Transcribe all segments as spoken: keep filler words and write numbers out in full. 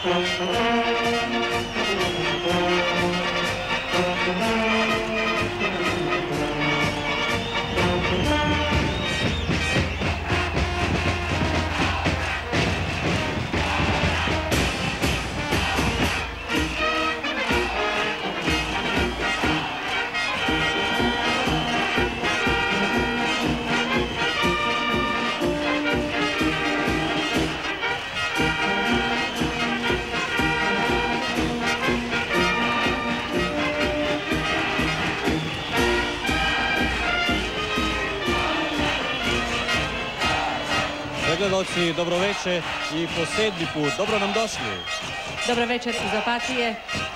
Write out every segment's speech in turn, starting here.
Gledalci, dobro večer i po sedmi put. Dobro nam došli. Dobro večer iz Opatije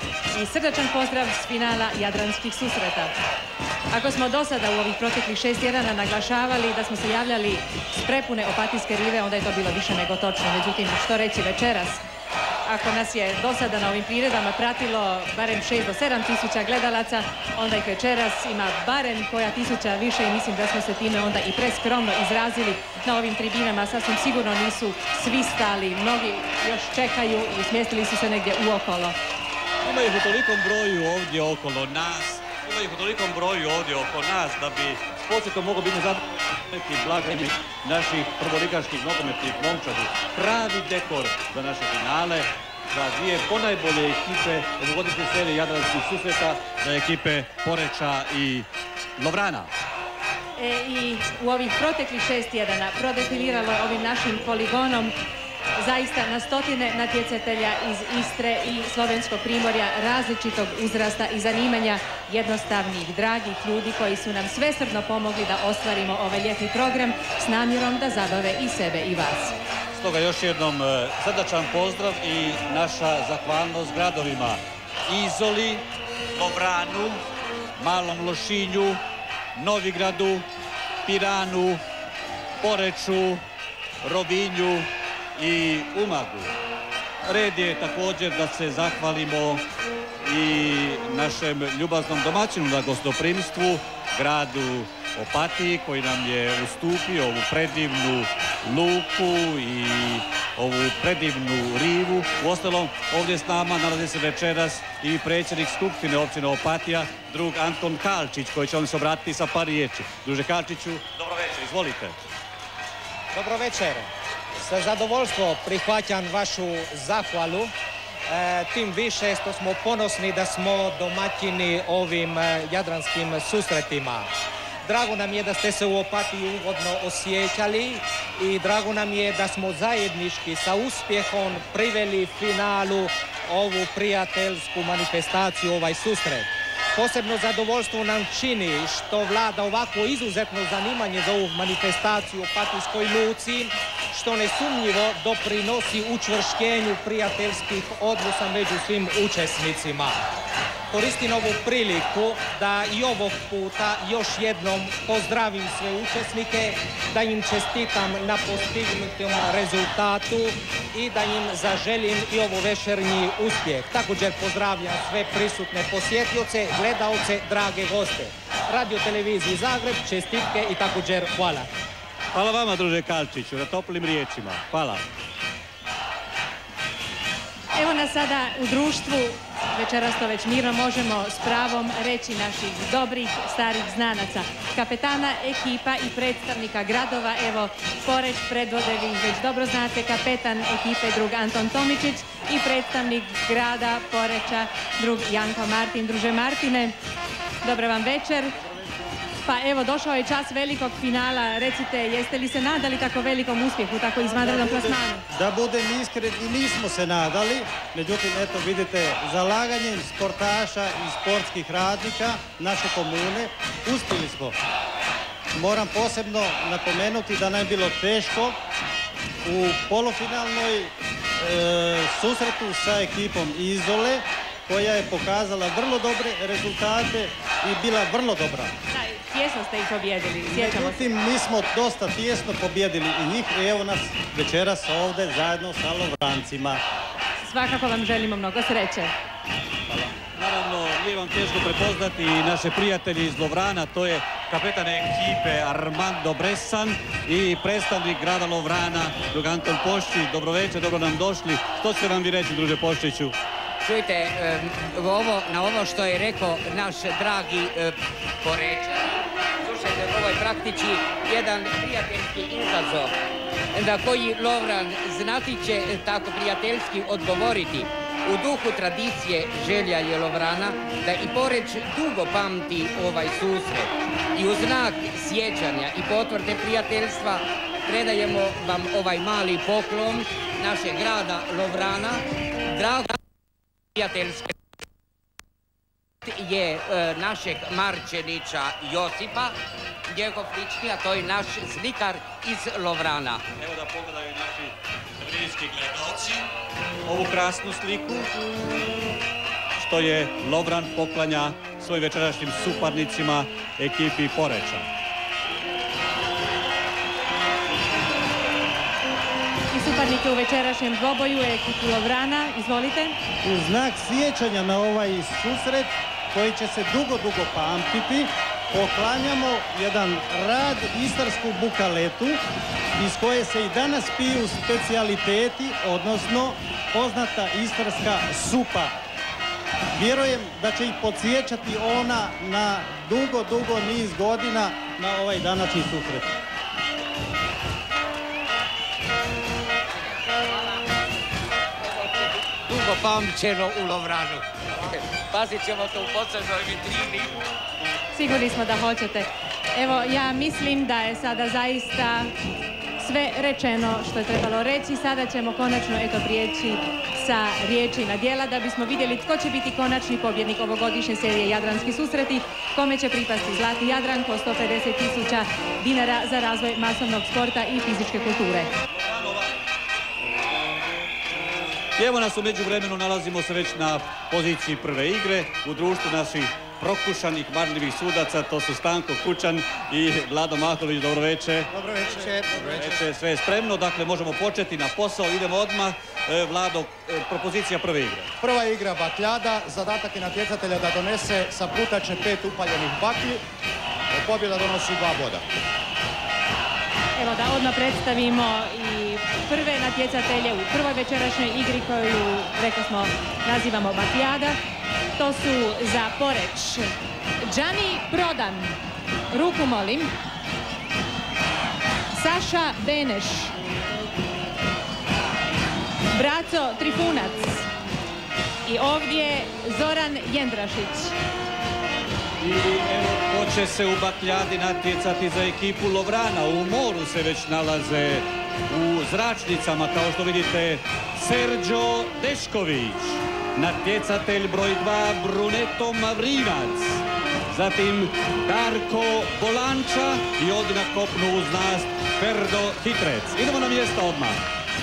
i srdačan pozdrav s finala Jadranskih susreta. Ako smo do sada u ovih proteklih šest tjedana naglašavali da smo se javljali s prepune opatijske rive, onda je to bilo više nego točno. Međutim, što reći večeras? Ako nas je do sada na ovim priredama pratilo barem šest do sedam tisuća gledalaca, onda ih večeras ima barem koja tisuća više i mislim da smo se time onda i preskromno izrazili na ovim tribinama. Sasvim sigurno nisu svi stali, mnogi još čekaju i smjestili su se negdje uokolo. Ima ih u tolikom broju ovdje okolo nas, ima ih u tolikom broju ovdje oko nas da bi podsjetno mogao biti zadovoljni blagajni naših prvoligaških nogometnih momčadi. Pravi dekor za naše finale, za dvije ponajbolje ekipe ovogodišnje serije Jadranskih susreta, za ekipe Poreča i Lovrana. E, I u ovih proteklih šest tjedana prodefiliralo je ovim našim poligonom zaista na stotine natjecatelja iz Istre i Slovenskog primorja različitog uzrasta i zanimanja, jednostavnih, dragih ljudi koji su nam svesrdno pomogli da ostvarimo ovaj ljetni program s namjerom da zabave i sebe i vas. Stoga još jednom srdačan pozdrav i naša zahvalnost gradovima Izoli, Lovranu, Malom Lošinju, Novigradu, Piranu, Poreču, Rovinju i Umagu. Red je također da se zahvalimo i našem ljubaznom domaćinu na gostoprimstvu, gradu Opatiji, koji nam je ustupio ovu predivnu luku i ovu predivnu rivu. Uostalom, ovdje s nama nalazi se večeras i predsjednik Skupštine općine Opatija, drug Anton Kalčić, koji će vam se obratiti sa par riječi. Druže Kalčiću, dobro večer, izvolite. Dobro večer. Sa zadovoljstvom prihvaćam vašu zahvalu, e, tim više što smo ponosni da smo domaćini ovim e, jadranskim susretima. Drago nam je da ste se u Opatiji ugodno osjećali i drago nam je da smo zajednički sa uspjehom priveli finalu ovu prijateljsku manifestaciju, ovaj susret. Posebno zadovoljstvo nam čini što vlada ovako izuzetno zanimanje za ovu manifestaciju u Opatijskoj luci, što nesumnjivo doprinosi učvršćenju prijateljskih odnosa među svim učesnicima. Koristim ovu priliku da i ovog puta još jednom pozdravim sve učesnike, da im čestitam na postignutom rezultatu i da im zaželim i ovo večernji uspjeh. Također pozdravljam sve prisutne posjetioce, gledaoce, drage goste. Radio televiziji Zagreb, čestitke i također hvala. Hvala vama, druže Kalčiću, na toplim riječima. Hvala. Evo nas sada u društvu, večeras to već mirno možemo s pravom reći, naših dobrih starih znanaca. Kapetana ekipa i predstavnika gradova, evo Poreč predvode, vi već dobro znate, kapetan ekipe drug Anton Tomičić i predstavnik grada Poreča drug Janko Martin. Druže Martine, dobro vam večer. Pa evo, došao je čas velikog finala. Recite, jeste li se nadali tako velikom uspjehu, tako izvanrednom plasmanu? Da budem iskren, i nismo se nadali. Međutim, eto vidite, zalaganjem sportaša i sportskih radnika naše komune uspjeli smo. Moram posebno napomenuti da nam je bilo teško u polufinalnoj e, susretu sa ekipom Izole, koja je pokazala vrlo dobre rezultate i bila vrlo dobra. Tjesno ste ih pobjedili, sjećamo se. Međutim, mi smo dosta tjesno pobjedili i njih i evo nas večeras ovdje zajedno sa Lovrancima. Svakako vam želimo mnogo sreće. Hvala. Naravno, nije vam teško prepoznati i naše prijatelji iz Lovrana, to je kapetan ekipe Armando Bressan i predstavnik grada Lovrana, drug Anton Poščić. Dobro večer, dobro nam došli. Što ćete nam vi reći, druže Poščiću? Čujte, ovo, na ovo što je rekao naš dragi Porečan, slušajte, ovo je praktički jedan prijateljski izazov na koji Lovran znati će tako prijateljski odgovoriti. U duhu tradicije želja je Lovrana da i Poreč dugo pamti ovaj susret. I u znak sjećanja i potvrde prijateljstva predajemo vam ovaj mali poklon našeg grada Lovrana. Drago prijateljske je e, našeg Marčenića Josipa, njegov lični, a to je naš slikar iz Lovrana. Evo da pogledaju naši televizijski gledalci ovu krasnu sliku što je Lovran poklanja svojim večerašnjim suparnicima ekipi Poreča. I suparnike u večerašnjem dvoboju je ekipu Lovrana. Izvolite. U znak sjećanja na ovaj susret koji će se dugo, dugo pamtiti, poklanjamo jedan rad istarsku bukaletu iz koje se i danas piju specijaliteti, odnosno poznata istarska supa. Vjerujem da će ih podsjećati ona na dugo, dugo niz godina na ovaj današnji susret. Dugo pamćeno u Lovranu. Pazit ćemo to u posebnoj vitrini. Sigurni smo da hoćete. Evo, ja mislim da je sada zaista sve rečeno što je trebalo reći. Sada ćemo konačno eto prijeći sa riječi na djela da bismo vidjeli tko će biti konačni pobjednik ovogodišnje serije Jadranski susreti, kome će pripasti Zlatni Jadran po sto pedeset tisuća dinara za razvoj masovnog sporta i fizičke kulture. Evo nas u međuvremenu, nalazimo se već na poziciji prve igre u društvu naših prokušanih, marljivih sudaca, to su Stanko Kučan i Vlado Mahović. Dobro večer. Dobro večer. Dobro večer, sve je spremno, dakle možemo početi na posao, idemo odmah. E, Vlado, e, propozicija prve igre. Prva igra bakljada, zadatak je natjecatelja da donese sa plutače pet upaljenih baklji, pobjeda donosi dva boda. Evo da odmah predstavimo i prve natjecatelje u prvoj večerašnjoj igri koju, rekao smo, nazivamo bakljada. To su za Poreč Đani Prodan, ruku molim, Saša Beneš, Braco Trifunac i ovdje Zoran Jendrašić. I evo, ko će se u bakljadi natjecati za ekipu Lovrana. U moru se već nalaze u zračnicama, kao što vidite, Serđo Dešković, natjecatelj broj dva Bruneto Mavrinac, zatim Darko Bolanča i ovdje na kopnu uz nas Ferdo Hitrec. Idemo na mjesta odmah.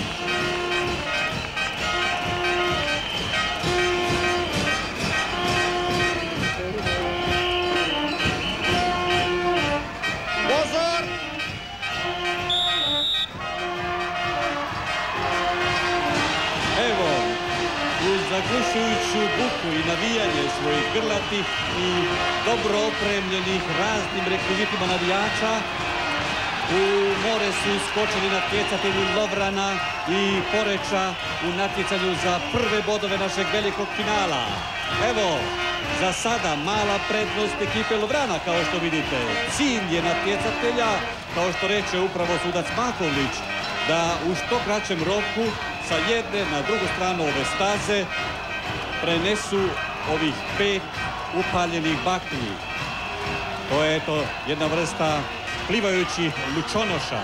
Zaglušujuću buku i navijanje svojih grlatih i dobro opremljenih raznim rekvizitima navijača, u more su skočili natjecatelji Lovrana i Poreča u natjecanju za prve bodove našeg velikog finala. Evo, za sada mala prednost ekipe Lovrana, kao što vidite. Cilj je natjecatelja, kao što reče upravo sudac Mahovlić, da u što kraćem roku sa jedne na drugu stranu ove staze prenesu ovih pet upaljenih baklji. To je to jedna vrsta plivajućih lučonoša.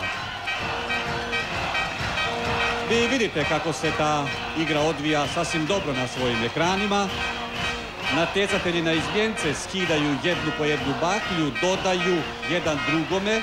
Vi vidite kako se ta igra odvija sasvim dobro na svojim ekranima. Natjecatelji na izmjence skidaju jednu po jednu baklju, dodaju jedan drugome,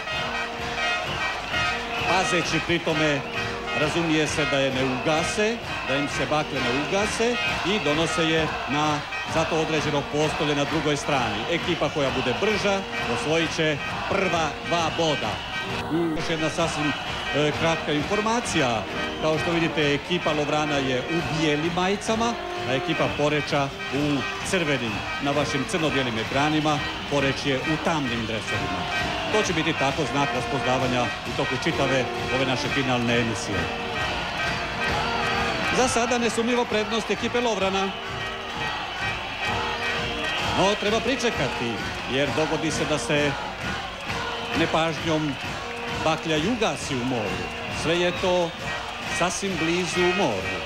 pazeći pri tome, razumije se, da je ne ugase, da im se bakle ne ugase i donose je na zato određeno postolje na drugoj strani. Ekipa koja bude brža osvojit će prva dva boda. Još jedna sasvim kratka informacija. Kao što vidite, ekipa Lovrana je u bijelim majicama, a ekipa Poreča u crvenim. Na vašim crno-bijelim ekranima Poreć je u tamnim dresovima. To će biti tako znak raspoznavanja u toku čitave ove naše finalne emisije. Za sada nesumnjivo prednost ekipe Lovrana. No, treba pričekati, jer dogodi se da se nepažnjom baklja ugasi u moru. Sve je to sasvim blizu moru.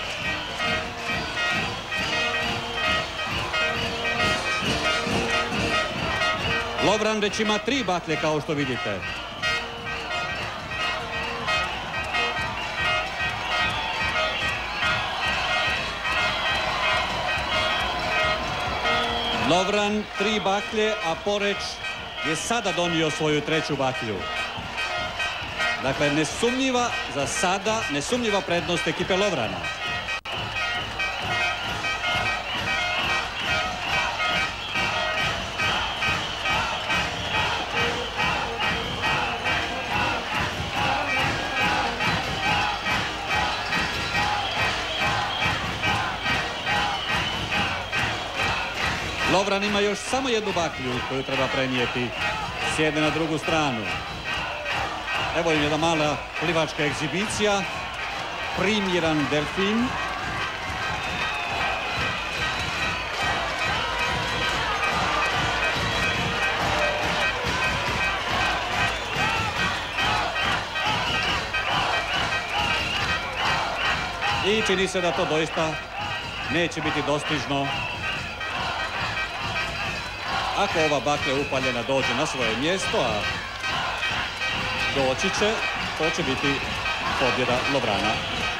Lovran već ima tri baklje, kao što vidite. Lovran tri baklje, a Poreć je sada donio svoju treću baklju. Dakle, nesumnjiva za sada, nesumnjiva prednost ekipe Lovrana. Lovran ima još samo jednu baklju koju treba prenijeti s jedne na drugu stranu. Evo im jedna mala plivačka egzibicija. Primjeran delfin. I čini se da to doista neće biti dostižno. Ako ova baklja upaljena dođe na svoje mjesto, a doći će, to će biti pobjeda Lovrana.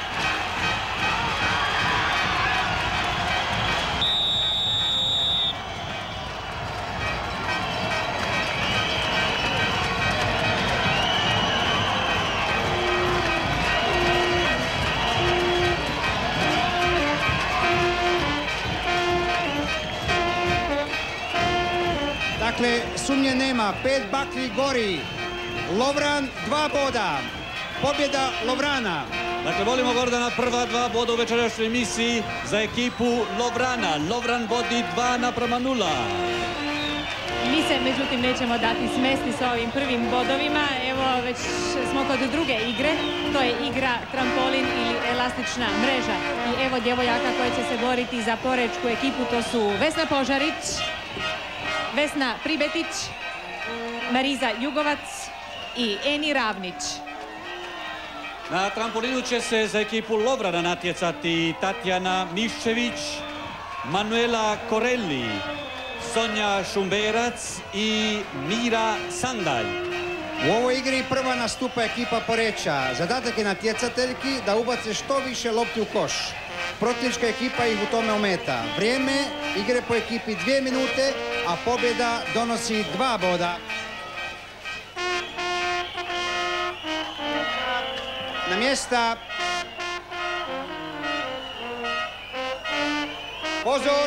Dakle, sumnje nema, pet baklji gori. Lovran, dva boda. Pobjeda Lovrana. Dakle, volimo Gordana, prva dva boda u večerašnjoj emisiji za ekipu Lovrana. Lovran vodi dva naprama nula. Mi se, međutim, nećemo dati smesti sa ovim prvim bodovima. Evo, već smo kod druge igre. To je igra trampolin ili elastična mreža. I evo djevojaka koje će se boriti za porečku ekipu. To su Vesna Požarić, Vesna Pribetić, Mariza Jugovac i Eni Ravnić. Na trampolinu će se za ekipu Lovrana natjecati Tatjana Miščević, Manuela Korelli, Sonja Šumberac i Mira Sandalj. U ovoj igri prva nastupa ekipa Poreča. Zadatak je natjecateljki da ubace što više lopti u koš. Protivnička ekipa ih u tome ometa. Vrijeme igre po ekipi dvije minute, a pobjeda donosi dva boda. Na mjesta. Pozor.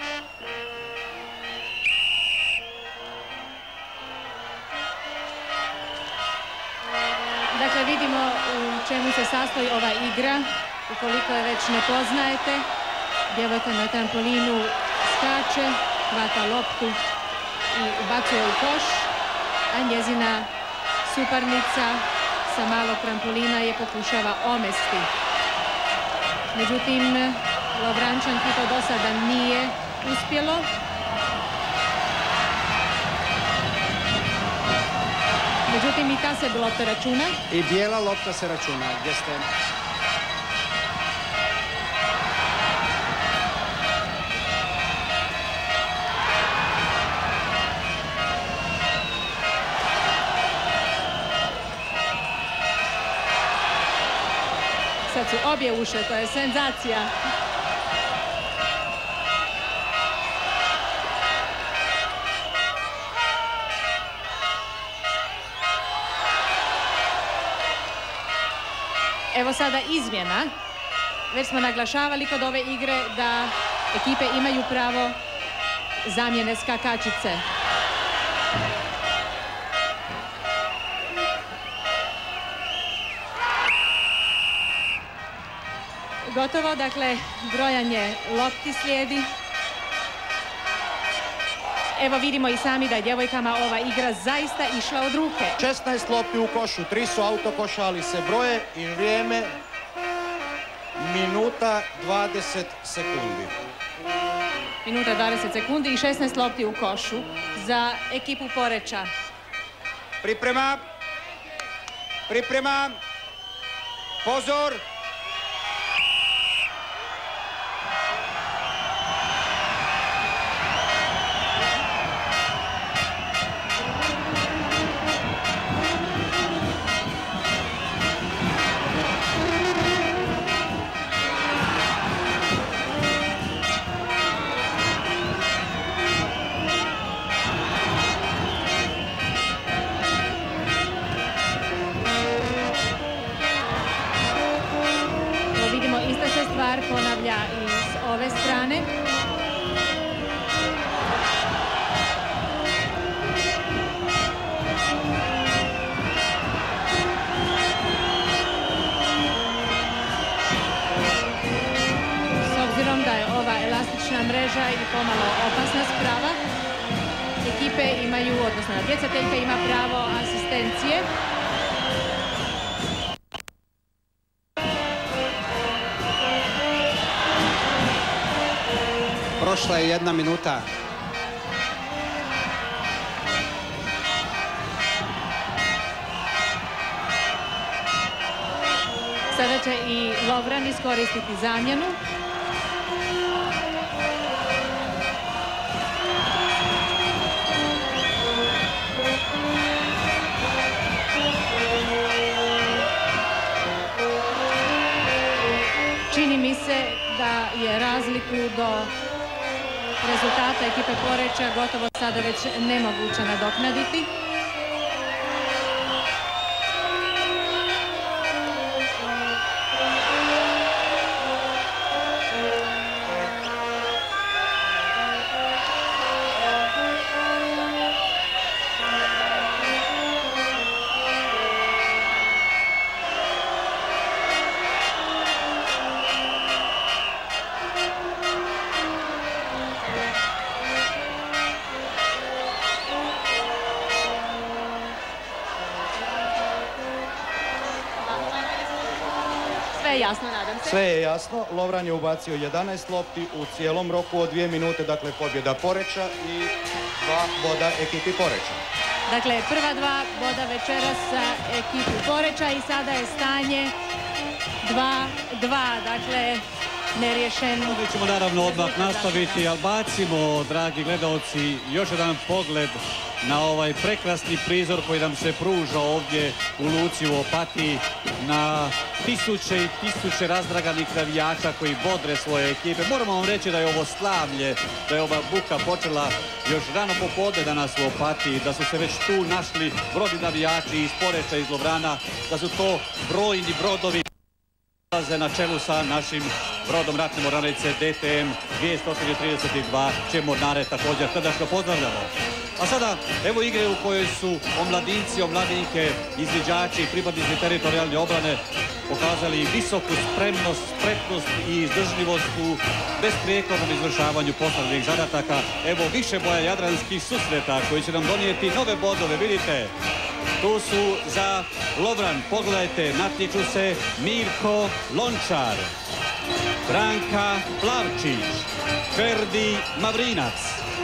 Dakle, vidimo u čemu se sastoji ova igra. Ukoliko je već ne poznajete, djevojka na trampolinu skače, hvata loptu i ubacuje u koš, a njezina suparnica sa malog trampolina je pokušava omesti. Međutim, Lovrančanki to do sada nije uspjelo. Međutim, i ta se lopta računa. I bijela lopta se računa. Gdje ste? Sad su obje ušle, to je senzacija. Evo sada izmjena. Već smo naglašavali kod ove igre da ekipe imaju pravo zamjene skakačice. gotovo, dakle, brojanje lopti slijedi. Evo vidimo i sami da je djevojkama ova igra zaista išla od ruke. šesnaest lopti u košu, tri su autokoša, ali se broje i vrijeme minuta dvadeset sekundi. Minuta dvadeset sekundi i šesnaest lopti u košu za ekipu Poreča. Priprema. Priprema. Pozor. Ponavlja i s ove strane. S obzirom da je ova elastična mreža i pomalo opasna sprava, ekipe imaju, odnosno natjecateljka ima pravo asistencije. Prošla je jedna minuta. Sada će i Lovran iskoristiti zamjenu. Čini mi se da je razliku do rezultata ekipe Poreča gotovo sada već nemoguće nadoknaditi. Jasno, nadam se. Sve je jasno. Lovran je ubacio jedanaest lopti u cijelom roku od dvije minute, dakle pobjeda Poreča i dva boda ekipi Poreča. Dakle, prva dva boda večeras za ekipu Poreča i sada je stanje dva dva, dakle, neriješeno. Mi ćemo naravno odmah nastaviti, ali bacimo, dragi gledalci, još jedan pogled na ovaj prekrasni prizor koji nam se pruža ovdje u luci u Opatiji, na tisuće i tisuće razdraganih navijača koji bodre svoje ekipe. Moramo vam reći da je ovo slavlje, da je ova buka počela još rano popodne danas u Opatiji, da su se već tu našli brojni navijači iz Poreča, iz Lovrana, da su to brojni brodovi na čelu sa našim brodom ratne mornarice D T M dvjesto trideset dva, čije mornare također srdačno pozdravljamo. A sada, evo igre u kojoj su omladinci, omladinke, izviđači, pripadnici teritorijalne obrane pokazali visoku spremnost, spretnost i izdržljivost u besprijekornom izvršavanju postavljenih zadataka. Evo više boja jadranskih susreta koji će nam donijeti nove bodove, vidite. Tu su za Lovran, pogledajte, natječu se Mirko Lončar, Branka Plavčić, Ferdi Mavrinac.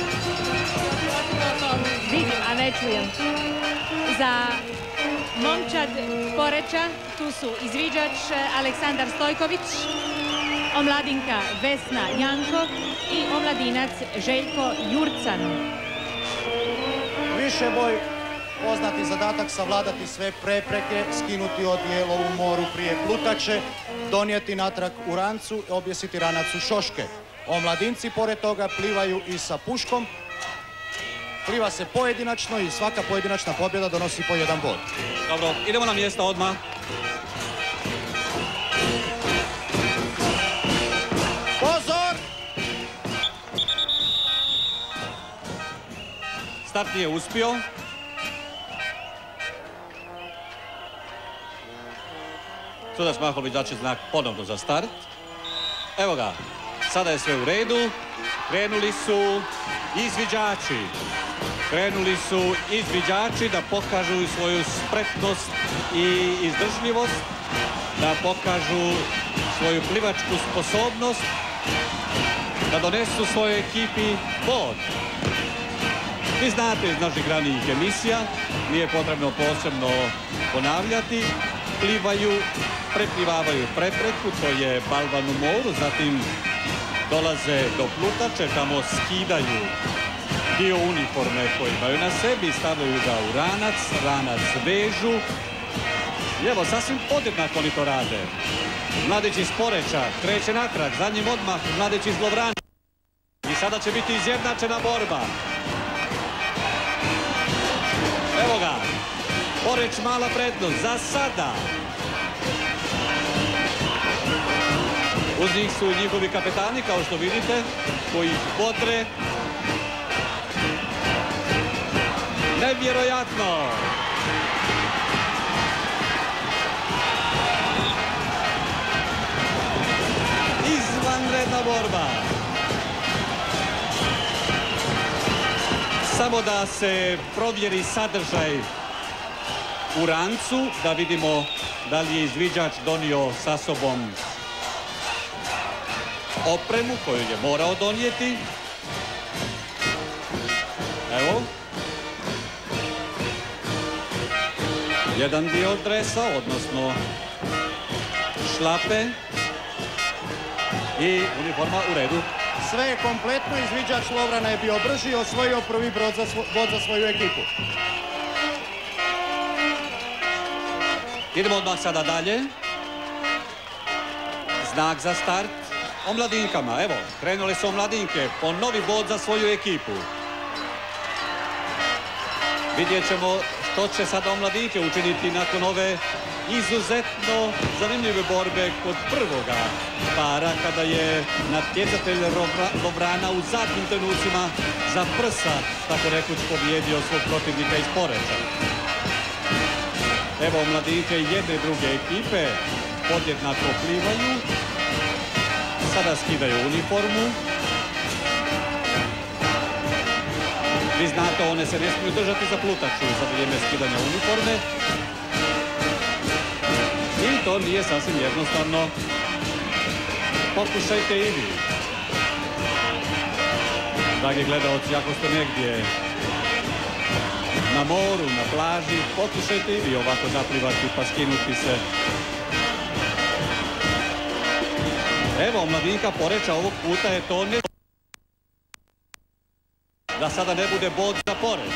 Vidim, a ne čujem. Za momčad Poreča tu su izviđač Aleksandar Stojković, omladinka Vesna Janko i omladinac Željko Jurcan. Više boj, poznati zadatak, savladati sve prepreke, skinuti odijelo u moru prije plutače, donijeti natrag u rancu, objesiti ranac u šoške. Omladinci pored toga plivaju i sa puškom. Pliva se pojedinačno i svaka pojedinačna pobjeda donosi po jedan bod. Dobro, idemo na mjesta odmah. Pozor! Start nije uspio. Sudac Mahović daće znak ponovno za start. Evo ga, sada je sve u redu. Krenuli su izviđači. Krenuli su izviđači da pokažu svoju spretnost i izdržljivost, da pokažu svoju plivačku sposobnost, da donesu svojoj ekipi bod. Vi znate iz naših ranijih emisija, nije potrebno posebno ponavljati, plivaju, preplivavaju prepreku, to je balvan u moru, zatim dolaze do plutače, tamo skidaju dio uniforme koji imaju na sebi, stavljaju ga u ranac, ranac vežu. I evo, sasvim podjednako oni to rade. Mladić iz Poreča kreće natrag, za njim odmah Mladić iz Lovrana. I sada će biti izjednačena borba. Evo ga, Poreć mala prednost, za sada. Uz njih su njihovi kapetani, kao što vidite, koji ih bodre. Nevjerojatno! Izvanredna borba! Samo da se provjeri sadržaj u rancu, da vidimo da li je izviđač donio sa sobom opremu koju je morao donijeti. Evo. Jedan dio dresa, odnosno šlape i uniforma u redu. Sve je kompletno, izviđač Lovrana je bio brži i osvojio prvi bod za, svo, bod za svoju ekipu. Idemo odmah sada dalje. Znak za start o mladinkama. Evo, krenule su mladinke po novi bod za svoju ekipu. Vidjet ćemo što će sada omladinke učiniti nakon ove izuzetno zanimljive borbe kod prvoga para, kada je natjecatelj Lovrana u zadnjim trenucima za prsa, tako rekuć, pobjedio svog protivnika iz Poreča. Evo, mladinke jedne i druge ekipe podjednako plivaju. Sada skidaju uniformu. Vi znate, one se ne smiju držati za plutaču za vrijeme skidanja uniforme. I to nije sasvim jednostavno. Pokušajte i vi. Dragi gledalci, ako ste negdje na moru, na plaži, pokušajte i vi ovako zaplivati pa skinuti se. Evo, mladinka Poreča ovog puta je to ne... da sada ne bude bod za Poreč.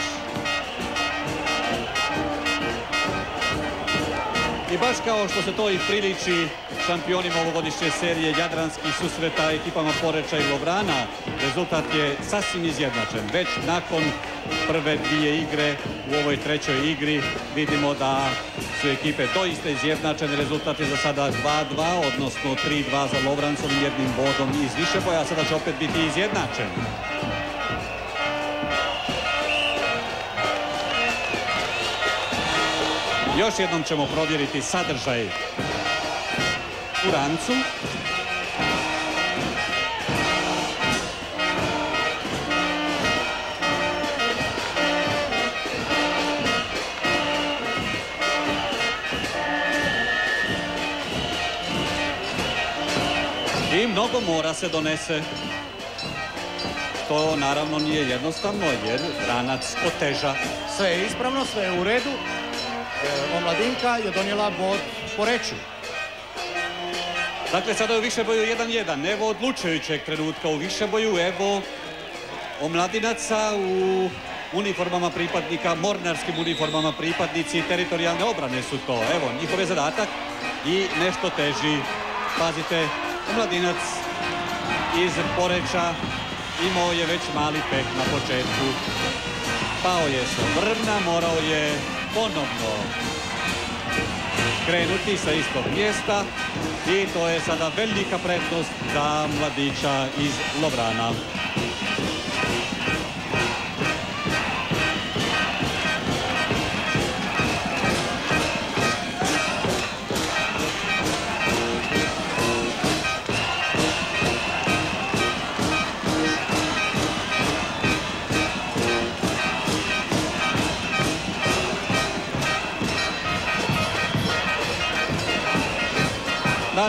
I baš kao što se to i priliči šampionima ovogodišnje serije jadranskih susreta ekipama Poreča i Lovrana, rezultat je sasvim izjednačen. Već nakon prve dvije igre u ovoj trećoj igri vidimo da su ekipe doista izjednačene. Rezultat je za sada dva dva, odnosno tri dva za Lovrancovim, jednim bodom iz Višeboja. Sada će opet biti izjednačen. Još jednom ćemo provjeriti sadržaj u rancu. I mnogo mora se donese. To naravno nije jednostavno jer ranac oteža. Sve je ispravno, sve je u redu. Omladinka je donijela bod Poreču. Dakle, sada je u Višeboju jedan jedan. Evo odlučujućeg trenutka u Višeboju. Evo omladinaca u uniformama pripadnika, mornarskim uniformama pripadnici teritorijalne obrane su to. Evo, njihov je zadatak i nešto teži. Pazite, omladinac iz Poreča imao je već mali peh na početku. Pao je sa vrvna, morao je ponovno krenuti sa istog mjesta i to je sada velika prednost za mladića iz Lovrana.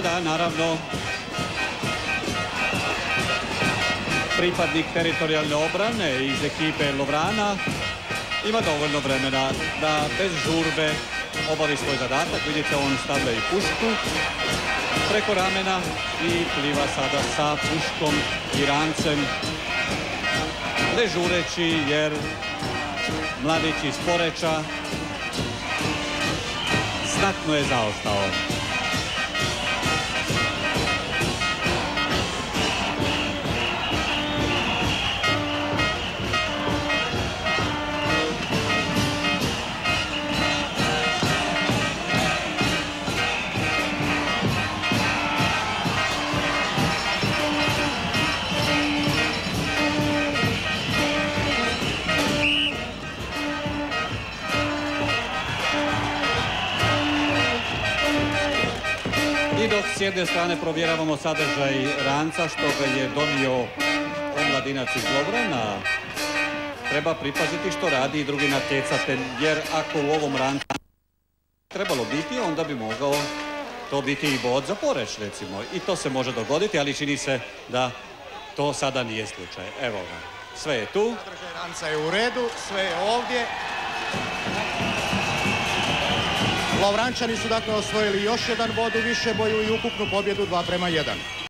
Sada, naravno, pripadnik teritorijalne obrane iz ekipe Lovrana ima dovoljno vremena da bez žurbe obavi svoj zadatak. Vidite, on stavlja i pušku preko ramena i pliva sada sa puškom i rancem, ne žureći jer mladić iz Poreča znatno je zaostao. I dok s jedne strane provjeravamo sadržaj ranca što ga je donio omladinac iz Lovrana, treba pripaziti što radi i drugi natjecatelj, jer ako u ovom rancu trebalo biti, onda bi mogao to biti i bod za Poreč, recimo. I to se može dogoditi, ali čini se da to sada nije slučaj. Evo ga, sve je tu. Sadržaj ranca je u redu, sve je ovdje. Lovrančani su dakle osvojili još jedan bod u višeboju i ukupnu pobjedu dva prema jedan.